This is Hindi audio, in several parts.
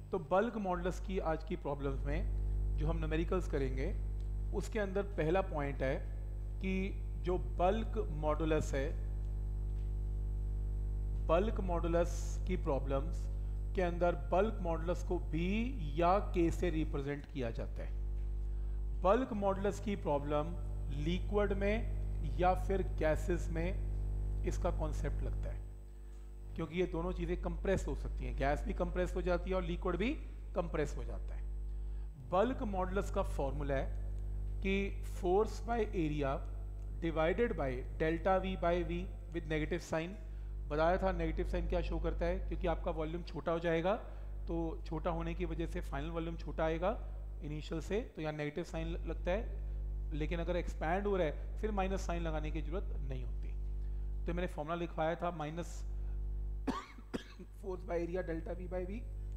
तो बल्क मॉडुलस की आज की प्रॉब्लम्स में जो हम न्यूमेरिकल्स करेंगे उसके अंदर पहला पॉइंट है कि जो बल्क मॉडुलस है, बल्क मॉडुलस की प्रॉब्लम्स के अंदर बल्क मॉडुलस को बी या के से रिप्रेजेंट किया जाता है। बल्क मॉडुलस की प्रॉब्लम लिक्विड में या फिर गैसेस में इसका कॉन्सेप्ट लगता है, क्योंकि ये दोनों चीज़ें कंप्रेस हो सकती हैं, गैस भी कंप्रेस हो जाती है और लिक्विड भी कंप्रेस हो जाता है। बल्क मॉडुलस का फॉर्मूला है कि force by area divided by delta V by V with negative sign. बताया था नेगेटिव साइन क्या शो करता है, क्योंकि आपका वॉल्यूम छोटा हो जाएगा तो छोटा होने की वजह से फाइनल वॉल्यूम छोटा आएगा इनिशियल से, तो यहाँ नेगेटिव साइन लगता है। लेकिन अगर एक्सपैंड हो रहा है फिर माइनस साइन लगाने की जरूरत नहीं होती। तो मैंने फॉर्मूला लिखवाया था minus force by area delta V by V.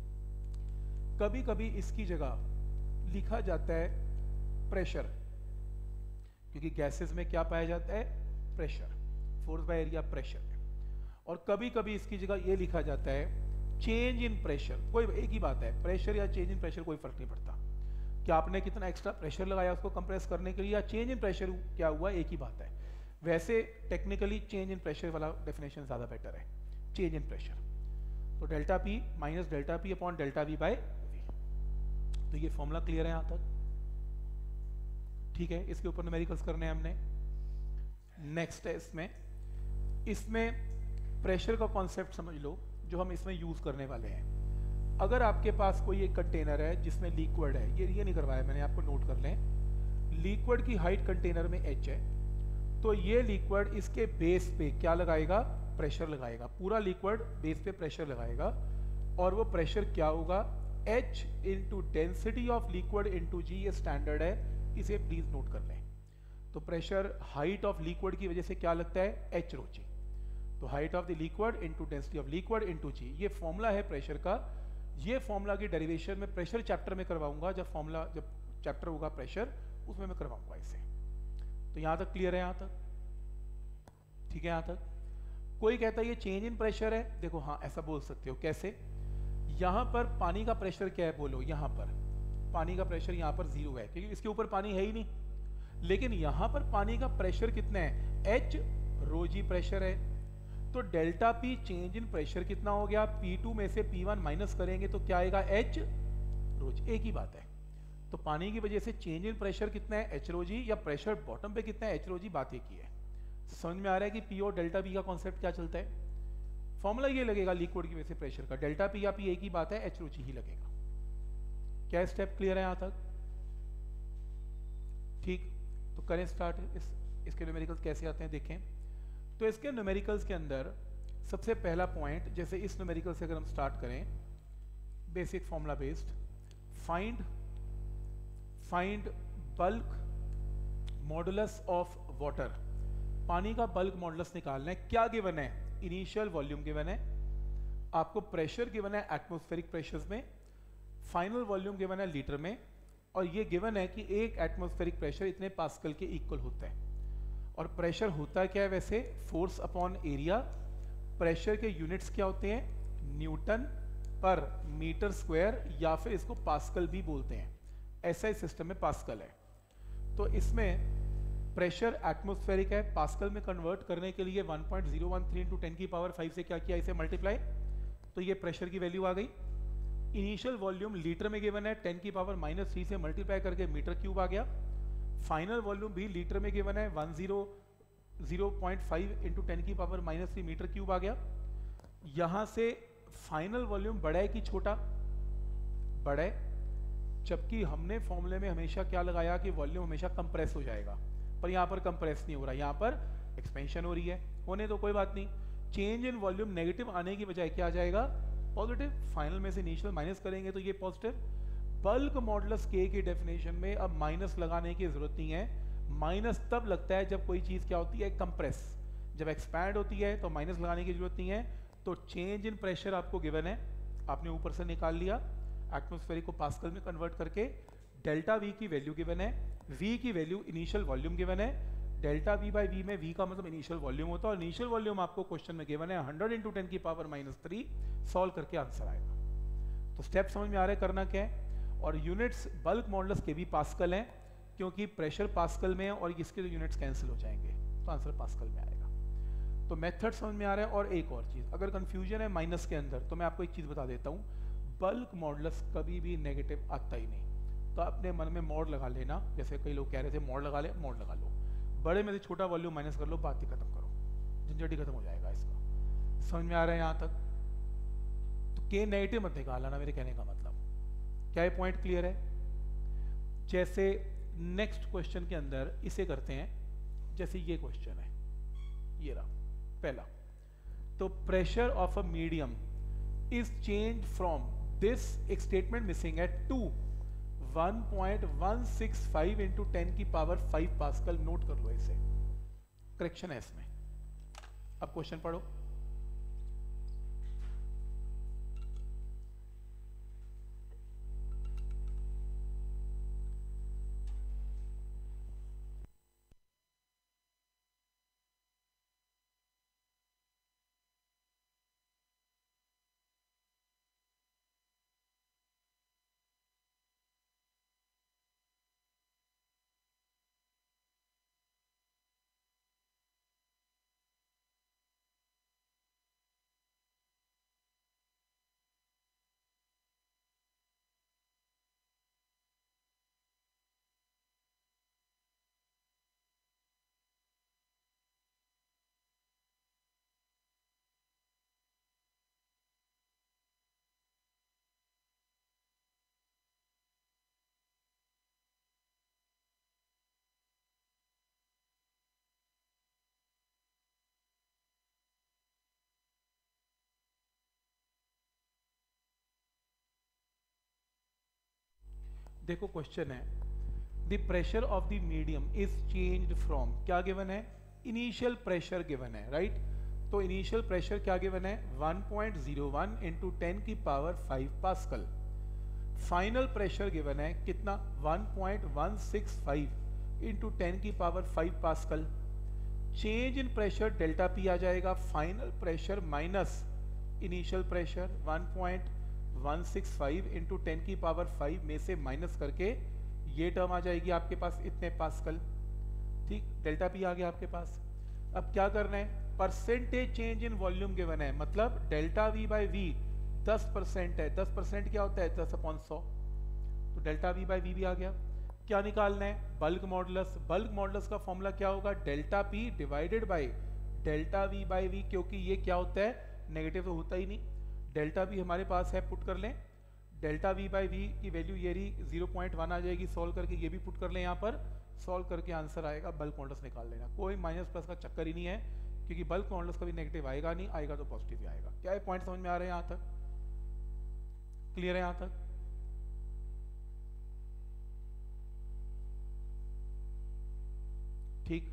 कभी कभी इसकी जगह लिखा जाता है प्रेशर, क्योंकि गैसेस में क्या पाया जाता है, pressure, force by area pressure. और कभी कभी इसकी जगह ये लिखा जाता है चेंज इन प्रेशर। कोई एक ही बात है, प्रेशर या चेंज इन प्रेशर कोई फर्क नहीं पड़ता कि आपने कितना एक्स्ट्रा प्रेशर लगाया उसको कंप्रेस करने के लिए, या चेंज इन प्रेशर क्या हुआ, एक ही बात है। वैसे टेक्निकली चेंज इन प्रेशर वाला डेफिनेशन ज़्यादा बेटर है, चेंज इन प्रेशर। तो delta P minus delta P upon delta V by V. तो ये फॉर्मूला क्लियर है यहाँ तक, ठीक है। इसके ऊपर न्यूमेरिकल्स करने हैं हमने। नेक्स्ट है इसमें प्रेशर का कॉन्सेप्ट समझ लो जो हम इसमें यूज करने वाले हैं। अगर आपके पास कोई एक कंटेनर है जिसमें लिक्विड है, ये नहीं करवाया मैंने, आपको नोट कर लें। लिक्विड की हाइट कंटेनर में h है, तो ये लिक्विड इसके बेस पे क्या लगाएगा, प्रेशर लगाएगा। पूरा लिक्विड बेस पे प्रेशर लगाएगा, और वो प्रेशर क्या होगा, h into density of liquid into G. ये स्टैंडर्ड है, इसे प्लीज नोट कर लें। तो प्रेशर हाइट ऑफ लिक्विड की वजह से क्या लगता है, h रो जी। तो height of the liquid into density of liquid into G, ये फॉर्मूला है प्रेशर का। ये फॉर्मूला की डेरिवेशन में प्रेशर चैप्टर में करवाऊंगा, जब चैप्टर होगा प्रेशर उसमें मैं करवाऊंगा इसे। तो यहां तक क्लियर है, यहां तक ठीक है। यहां तक कोई कहता है ये चेंज इन प्रेशर है, देखो हाँ ऐसा बोल सकते हो। कैसे, यहां पर पानी का प्रेशर क्या है, बोलो यहां पर पानी का प्रेशर यहां पर 0 है, क्योंकि इसके ऊपर पानी है ही नहीं। लेकिन यहां पर पानी का प्रेशर कितना है, h रो जी प्रेशर है। तो delta P change in pressure कितना हो गया, P2 में से P1 माइनस करेंगे तो क्या आएगा, h रो जी। एक ही बात है। तो पानी की वजह से चेंज इन प्रेशर कितना है, h रो जी, या प्रेशर बॉटम पे कितना है, h रो जी। बात एक ही है। समझ में आ रहा है कि P और डेल्टा P का कॉन्सेप्ट क्या चलता है। फॉर्मूला ये लगेगा लिक्विड की वजह से प्रेशर का, डेल्टा P या P एक ही बात है, h रो जी ही लगेगा। क्या स्टेप क्लियर है यहां तक, ठीक। तो करें स्टार्ट। इसके न्यूमेरिकल्स कैसे आते हैं देखें। तो इसके न्यूमेरिकल्स के अंदर सबसे पहला पॉइंट, जैसे इस न्यूमेरिकल से अगर हम स्टार्ट करें, basic formula based, find bulk modulus of water. पानी का बल्क मॉडुलस निकालना है। क्या गिवन है, इनिशियल वॉल्यूम गिवन है, आपको प्रेशर गिवन है एटमॉस्फेरिक प्रेशर्स में, फाइनल वॉल्यूम गिवन है लीटर में, और ये गिवन है कि एक एटमॉस्फेरिक प्रेशर इतने पास्कल के इक्वल होता है। और प्रेशर होता क्या है वैसे, फोर्स अपॉन एरिया। प्रेशर के यूनिट्स क्या होते हैं, न्यूटन पर मीटर स्क्वायर, या फिर इसको पास्कल भी बोलते हैं। ऐसा सिस्टम में पास्कल है। तो इसमें प्रेशर एटमॉस्फेरिक है, पास्कल में कन्वर्ट करने के लिए 1.013 इंटू 10 की पावर 5 से क्या किया, इसे मल्टीप्लाई। तो ये प्रेशर की वैल्यू आ गई। इनिशियल वॉल्यूम लीटर में गिवन है, 10 की पावर -3 से मल्टीप्लाई करके मीटर क्यूब आ गया। फाइनल वॉल्यूम भी लीटर में गिवन है, 100.5 इंटू 10 की पावर -3 मीटर क्यूब आ गया। यहां से फाइनल वॉल्यूम बड़ा है कि छोटा, बड़ा है, जबकि हमने फॉर्मूले में हमेशा क्या लगाया कि वॉल्यूम हमेशा कंप्रेस हो जाएगा, पर यहां पर कंप्रेस नहीं हो रहा, यहां पर एक्सपेंशन हो रही है। होने तो कोई बात नहीं, चेंज इन वॉल्यूम नेगेटिव आने की बजाय क्या आ जाएगा, पॉजिटिव। फाइनल में से इनिशियल माइनस करेंगे तो ये पॉजिटिव। बल्क मॉडुलस के की डेफिनेशन में अब माइनस लगाने की जरूरत नहीं है। माइनस तब लगता है जब कोई चीज क्या होती है, कंप्रेस। जब एक्सपैंड होती है तो माइनस लगाने की जरूरत नहीं है। तो चेंज इन प्रेशर आपको गिवन है, आपने ऊपर से निकाल लिया, एटमॉस्फेरिक को पास्कल में कन्वर्ट करके। डेल्टा वी की वैल्यू गिवन है, वी की वैल्यू इनिशियल वॉल्यूम गिवन है। डेल्टा वी बाई वी में वी का मतलब इनिशियल वॉल्यूम होता है, और इनिशियल वॉल्यूम आपको क्वेश्चन में गिवन है 100 इंटू 10 की पावर -3। सॉल्व करके आंसर आएगा। तो तो स्टेप समझ में आ रहा है करना क्या है। और यूनिट्स बल्क मॉडुलस के भी पास्कल हैं, क्योंकि प्रेशर पास्कल में है और इसके तो यूनिट्स कैंसिल हो जाएंगे, तो आंसर पास्कल में आएगा। तो मेथड समझ में आ रहा है। और एक और चीज़, अगर कंफ्यूजन है माइनस के अंदर, तो मैं आपको एक चीज़ बता देता हूँ, बल्क मॉडुलस कभी भी नेगेटिव आता ही नहीं। तो अपने मन में मोड लगा लेना, जैसे कई लोग कह रहे थे मोड लगा ले, मोड लगा लो, बड़े में से छोटा वॉल्यूम माइनस कर लो, बात ही खत्म करो, झंझट ही खत्म हो जाएगा इसका। समझ में आ रहा है यहाँ तक? तो के नेगेटिव मत निकालना, मेरे कहने का मतलब क्या, ये पॉइंट क्लियर है? जैसे नेक्स्ट क्वेश्चन के अंदर इसे करते हैं, जैसे ये क्वेश्चन है, ये रहा पहला। तो pressure of a medium is change from this, एक स्टेटमेंट मिसिंग है, टू 1.165 इंटू 10 की पावर 5 पास्कल। नोट कर लो इसे, करेक्शन है इसमें। अब क्वेश्चन पढ़ो। देखो क्वेश्चन है, the pressure of the medium is changed from, क्या गिवन है? इनिशियल प्रेशर गिवन है, राइट? तो इनिशियल प्रेशर क्या गिवन है? 1.01 इंटू 10 की power 5 pascal. Final pressure given है कितना? 1.165 इंटू 10 की power 5 pascal. Change in pressure delta P आ जाएगा, final pressure minus initial pressure 1.165 into 10 की पावर 5 में से माइनस करके ये टर्म आ जाएगी आपके पास इतने पास्कल। ठीक, डेल्टा पी आ गया आपके पास। अब क्या करना है? Percentage change in volume given है, मतलब डेल्टा वी बाई वी 10% है। 10% क्या होता है? 10/100। तो डेल्टा वी बाई वी भी आ गया। क्या निकालना है? Bulk modulus. बल्क मॉडुलस का फॉर्मूला क्या होगा? Delta P divided by delta V by V, क्योंकि ये क्या होता है? नेगेटिव तो होता ही नहीं। डेल्टा वी हमारे पास है, पुट कर लें। डेल्टा वी बाई वी की वैल्यू ये रही 0.1 आ जाएगी, सॉल्व करके ये भी पुट कर लें यहाँ पर, सॉल्व करके आंसर आएगा। बल्क मॉडुलस निकाल लेना, कोई माइनस प्लस का चक्कर ही नहीं है, क्योंकि बल्क मॉडुलस कभी नेगेटिव आएगा नहीं, आएगा तो पॉजिटिव ही आएगा। क्या ये पॉइंट समझ में आ रहे हैं यहाँ तक? क्लियर है यहाँ तक? ठीक।